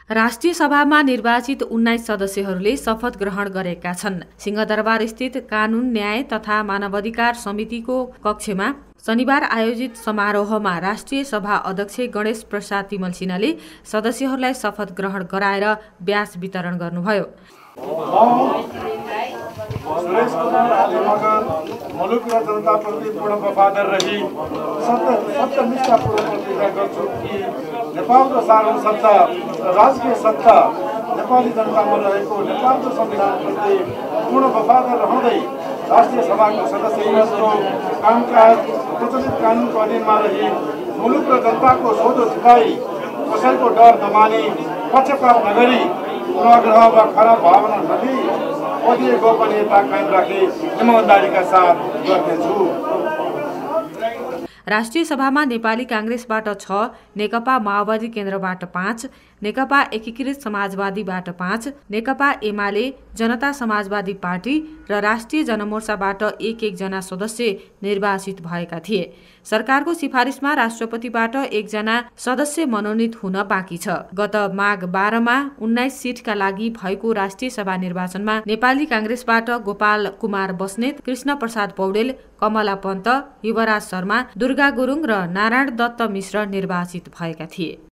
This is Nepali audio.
राष्ट्रिय सभामा निर्वाचित 19 सदस्यहरूले शपथ ग्रहण गरेका छन्। सिंहदरबार स्थित कानून न्याय तथा मानवाधिकार समितिको कक्षमा शनिबार आयोजित समारोहमा राष्ट्रिय सभा अध्यक्ष गणेश प्रसाद तिमल सिन्हाले सदस्यहरूलाई शपथ ग्रहण गराएर ब्याज वितरण गर्नुभयो। सुरेश कुमार आदि मगर मुलुक र जनताप्रति पूर्ण वफादार रही सत्यनिष्ठापूर्वक प्रतिज्ञा गर्छु कि नेपालको शासन सत्ता र राजकीय सत्ता नेपाली जनतामा रहेको नेपालको संविधानप्रति पूर्ण वफादार रहँदै राष्ट्रिय सभाको सदस्यको कामकाज प्रचलित कानुनको अधीनमा रही मुलुक र जनताको सोझो सिपाही कसैको डर नमानी पक्षपात नगरी पूर्वाग्रह वा खराब भावना नदिई पदीय गोपनीयता कायम राखे ईमानदारीका साथ गर्नेछु। राष्ट्रिय सभामा नेपाली कांग्रेसबाट 6, नेकपा माओवादी केन्द्रबाट 5, नेकपा एकीकृत समाजवादीबाट 5, नेकपा एमाले, जनता समाजवादी पार्टी र राष्ट्रिय जनमोर्चाबाट 1-1 जना सदस्य निर्वाचित भएका थिए। सरकारको सिफारिसमा राष्ट्रपतिबाट 1 जना सदस्य मनोनित हुन बाँकी छ। गत माघ 12 मा 19 सिटका लागि भएको राष्ट्रिय सभा निर्वाचनमा नेपाली कांग्रेसबाट गोपाल कुमार बस्नेत, कृष्ण प्रसाद पौडेल, कमला पन्त, युवराज शर्मा, दुर्गा गुरुङ र नारायण दत्त मिश्र निर्वाचित भएका थिए।